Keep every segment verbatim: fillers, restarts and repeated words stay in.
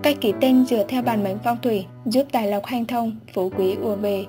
Cách ký tên dựa theo bản mệnh phong thủy giúp tài lộc hanh thông, phú quý ùa về.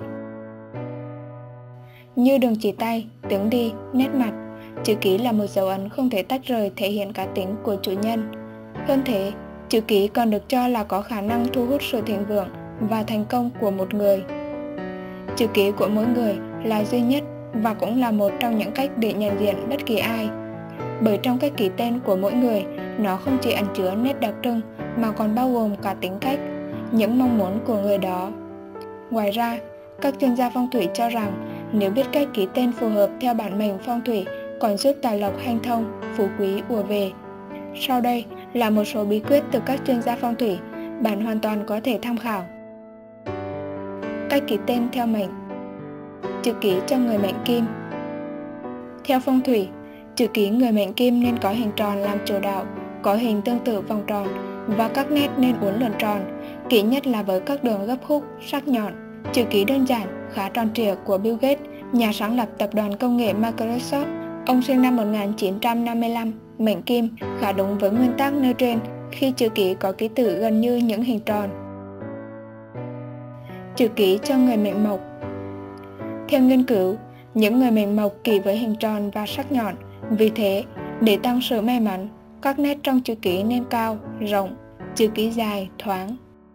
Như đường chỉ tay, tướng đi, nét mặt, chữ ký là một dấu ấn không thể tách rời thể hiện cá tính của chủ nhân. Hơn thế, chữ ký còn được cho là có khả năng thu hút sự thịnh vượng và thành công của một người. Chữ ký của mỗi người là duy nhất và cũng là một trong những cách để nhận diện bất kỳ ai. Bởi trong cách ký tên của mỗi người, nó không chỉ ẩn chứa nét đặc trưng mà còn bao gồm cả tính cách, những mong muốn của người đó. Ngoài ra, các chuyên gia phong thủy cho rằng nếu biết cách ký tên phù hợp theo bản mệnh phong thủy còn giúp tài lộc hanh thông, phú quý ùa về. Sau đây là một số bí quyết từ các chuyên gia phong thủy, bạn hoàn toàn có thể tham khảo. Cách ký tên theo mệnh. Chữ ký cho người mệnh Kim. Theo phong thủy, chữ ký người mệnh Kim nên có hình tròn làm chủ đạo, có hình tương tự vòng tròn và các nét nên uốn lượn tròn, kỹ nhất là với các đường gấp khúc, sắc nhọn. Chữ ký đơn giản, khá tròn trịa của Bill Gates, nhà sáng lập tập đoàn công nghệ Microsoft. Ông sinh năm một nghìn chín trăm năm mươi lăm, mệnh Kim, khá đúng với nguyên tắc nêu trên khi chữ ký có ký tự gần như những hình tròn. Chữ ký cho người mệnh Mộc. Theo nghiên cứu, những người mệnh Mộc kỷ với hình tròn và sắc nhọn, vì thế, để tăng sự may mắn, các nét trong chữ ký nên cao, rộng, chữ ký dài, thoáng.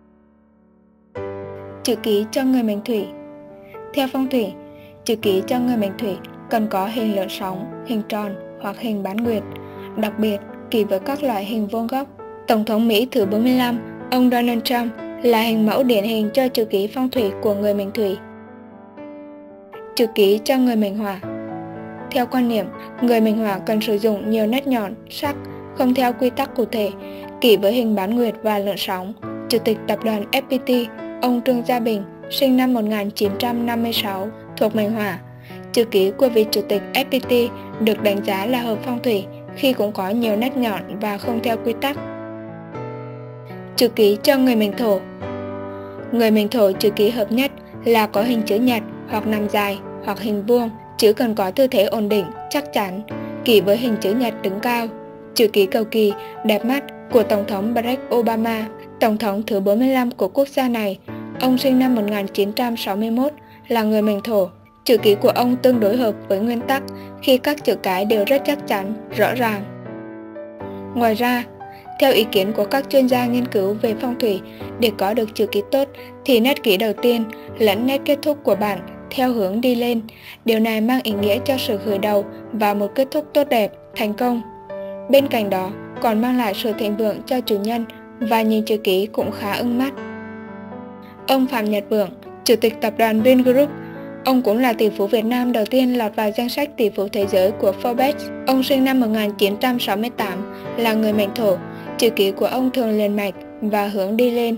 Chữ ký cho người mệnh Thủy. Theo phong thủy, chữ ký cho người mệnh Thủy cần có hình lượn sóng, hình tròn hoặc hình bán nguyệt, đặc biệt kỷ với các loại hình vuông góc. Tổng thống Mỹ thứ bốn mươi lăm, ông Donald Trump là hình mẫu điển hình cho chữ ký phong thủy của người mệnh Thủy. Chữ ký cho người mệnh Hỏa. Theo quan niệm, người mệnh Hỏa cần sử dụng nhiều nét nhọn, sắc, không theo quy tắc cụ thể, kỷ với hình bán nguyệt và lượn sóng. Chủ tịch tập đoàn ép pê tê, ông Trương Gia Bình, sinh năm một nghìn chín trăm năm mươi sáu, thuộc mệnh Hỏa. Chữ ký của vị chủ tịch ép pê tê được đánh giá là hợp phong thủy khi cũng có nhiều nét nhọn và không theo quy tắc. Chữ ký cho người mệnh Thổ. Người mệnh Thổ chữ ký hợp nhất là có hình chữ nhật hoặc nằm dài hoặc hình vuông, chữ cần có tư thế ổn định, chắc chắn, kỷ với hình chữ nhật đứng cao. Chữ ký cầu kỳ, đẹp mắt của Tổng thống Barack Obama, Tổng thống thứ bốn mươi lăm của quốc gia này. Ông sinh năm một nghìn chín trăm sáu mươi mốt, là người mệnh Thổ. Chữ ký của ông tương đối hợp với nguyên tắc khi các chữ cái đều rất chắc chắn, rõ ràng. Ngoài ra, theo ý kiến của các chuyên gia nghiên cứu về phong thủy, để có được chữ ký tốt thì nét ký đầu tiên lẫn nét kết thúc của bạn theo hướng đi lên. Điều này mang ý nghĩa cho sự khởi đầu và một kết thúc tốt đẹp, thành công. Bên cạnh đó, còn mang lại sự thịnh vượng cho chủ nhân và nhìn chữ ký cũng khá ưng mắt. Ông Phạm Nhật Vượng, Chủ tịch tập đoàn Vingroup, ông cũng là tỷ phú Việt Nam đầu tiên lọt vào danh sách tỷ phú thế giới của Forbes. Ông sinh năm một nghìn chín trăm sáu mươi tám, là người mệnh Thổ. Chữ ký của ông thường liền mạch và hướng đi lên.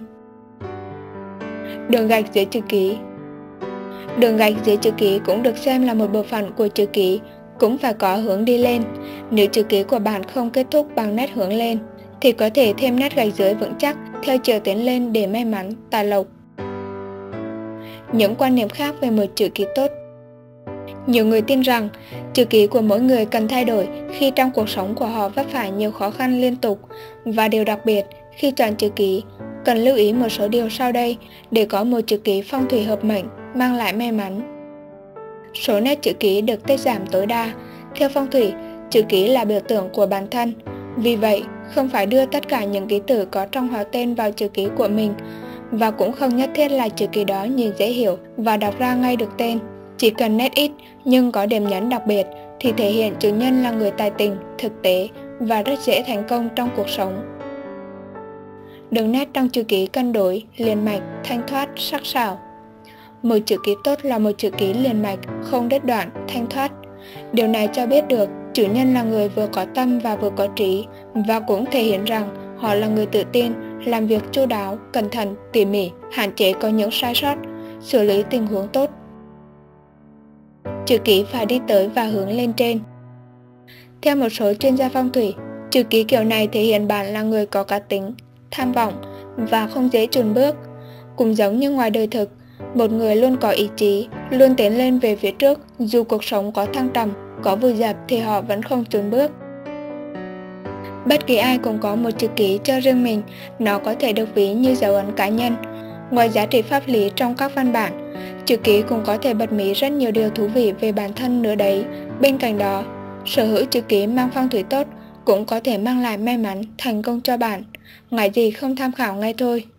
Đường gạch dưới chữ ký. Đường gạch dưới chữ ký cũng được xem là một bộ phận của chữ ký, cũng phải có hướng đi lên. Nếu chữ ký của bạn không kết thúc bằng nét hướng lên, thì có thể thêm nét gạch dưới vững chắc theo chiều tiến lên để may mắn, tài lộc. Những quan niệm khác về một chữ ký tốt. Nhiều người tin rằng chữ ký của mỗi người cần thay đổi khi trong cuộc sống của họ vấp phải nhiều khó khăn liên tục, và điều đặc biệt khi chọn chữ ký, cần lưu ý một số điều sau đây để có một chữ ký phong thủy hợp mệnh, mang lại may mắn. Số nét chữ ký được tiết giảm tối đa. Theo phong thủy, chữ ký là biểu tượng của bản thân. Vì vậy, không phải đưa tất cả những ký tự có trong họ tên vào chữ ký của mình, và cũng không nhất thiết là chữ ký đó nhìn dễ hiểu và đọc ra ngay được tên. Chỉ cần nét ít nhưng có điểm nhấn đặc biệt thì thể hiện chủ nhân là người tài tình, thực tế và rất dễ thành công trong cuộc sống. Đường nét trong chữ ký cân đối, liền mạch, thanh thoát, sắc sảo. Một chữ ký tốt là một chữ ký liền mạch, không đứt đoạn, thanh thoát. Điều này cho biết được chủ nhân là người vừa có tâm và vừa có trí, và cũng thể hiện rằng họ là người tự tin, làm việc chu đáo, cẩn thận, tỉ mỉ, hạn chế có những sai sót, xử lý tình huống tốt. Chữ ký phải đi tới và hướng lên trên. Theo một số chuyên gia phong thủy, chữ ký kiểu này thể hiện bạn là người có cá tính, tham vọng và không dễ chùn bước. Cũng giống như ngoài đời thực, một người luôn có ý chí, luôn tiến lên về phía trước, dù cuộc sống có thăng trầm, có vùi dập thì họ vẫn không chùn bước. Bất kỳ ai cũng có một chữ ký cho riêng mình, nó có thể được ví như dấu ấn cá nhân. Ngoài giá trị pháp lý trong các văn bản, chữ ký cũng có thể bật mí rất nhiều điều thú vị về bản thân nữa đấy. Bên cạnh đó, sở hữu chữ ký mang phong thủy tốt cũng có thể mang lại may mắn, thành công cho bạn. Ngại gì không tham khảo ngay thôi.